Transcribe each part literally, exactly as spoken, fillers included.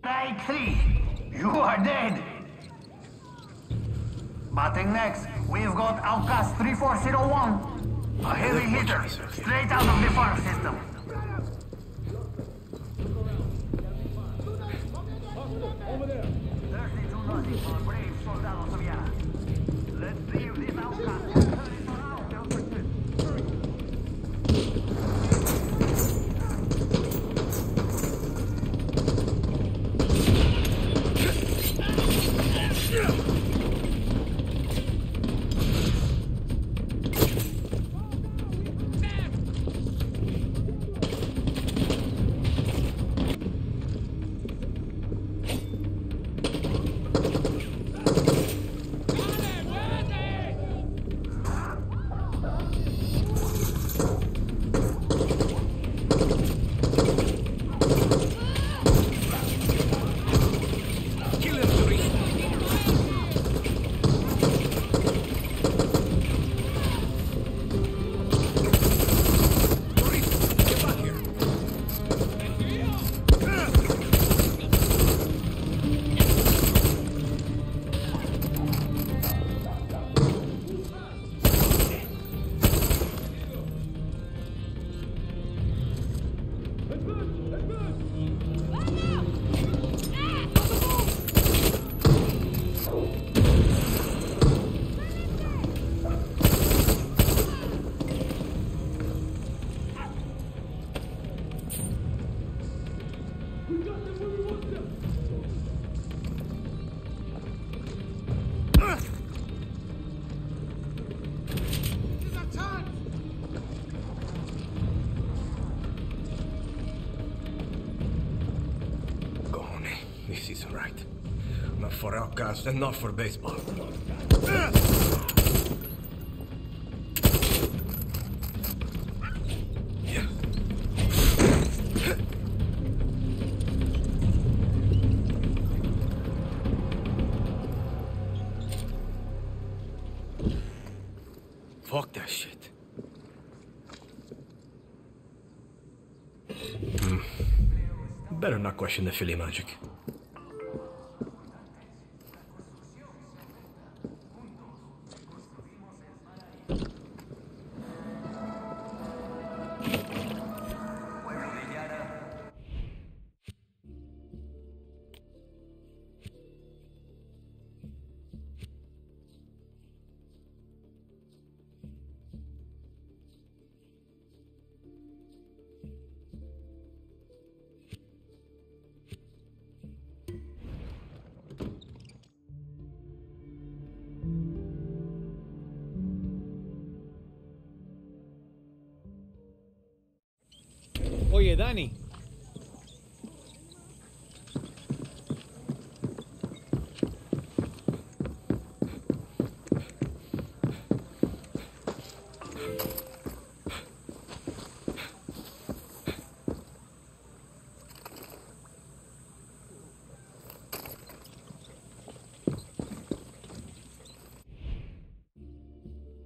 Take three. You are dead. Batting next, we've got Outcast three four zero one. A heavy hitter, straight out of the farm system. Over there. thirty-two nothing for brave Soldado Sevilla. Let's see if this Outcast can turn it around. This is right. Not for outcasts and not for baseball. Fuck that shit. Hmm. Better not question the Philly magic. Oye, Dani.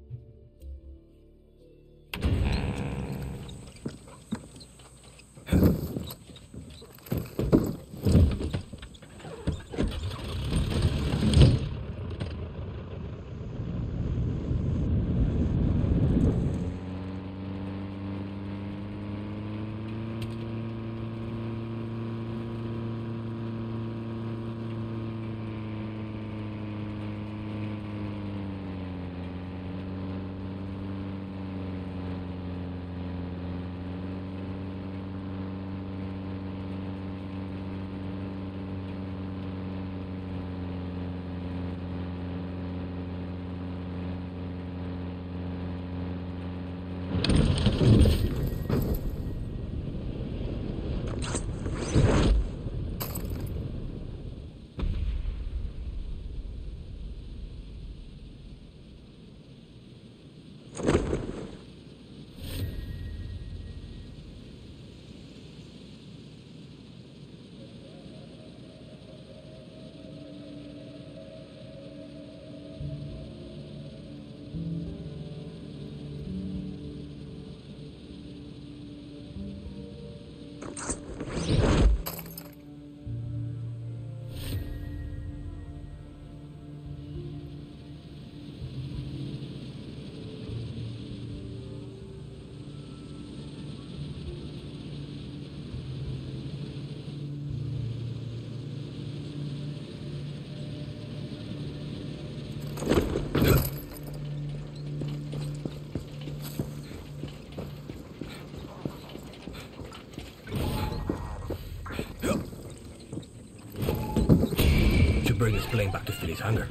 Huh. bring this plane back to Philly's hangar.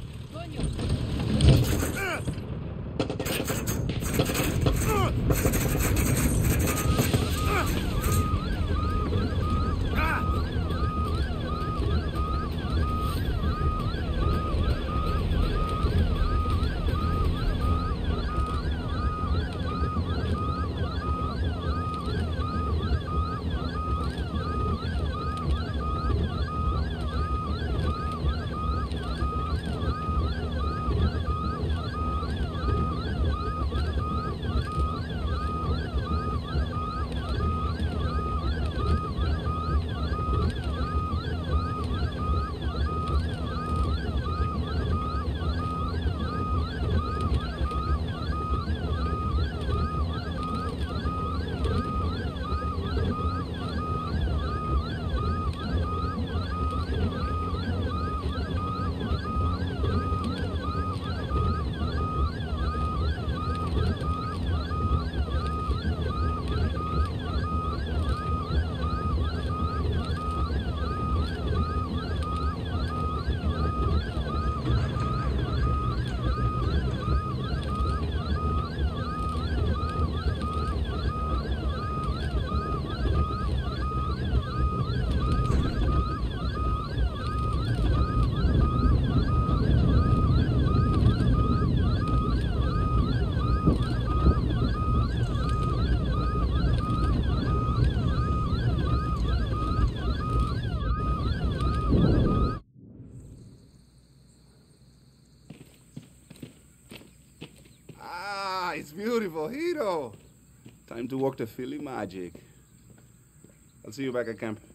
It's beautiful, Hiro. Time to walk the Philly magic. I'll see you back at camp.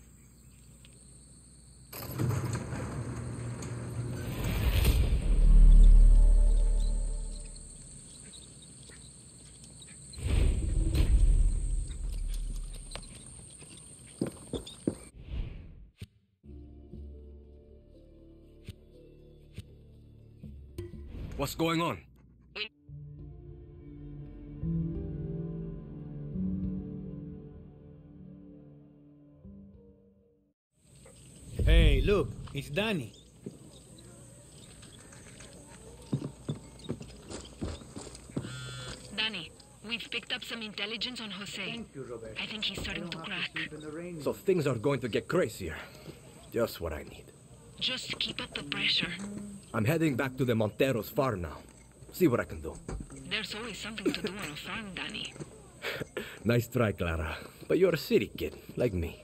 What's going on? Hey, look, it's Danny. Danny, we've picked up some intelligence on Jose. Thank you, Roberto. I think he's starting to crack. So things are going to get crazier. Just what I need. Just keep up the pressure. I'm heading back to the Monteros farm now. See what I can do. There's always something to do on a farm, Danny. Nice try, Clara. But you're a city kid, like me.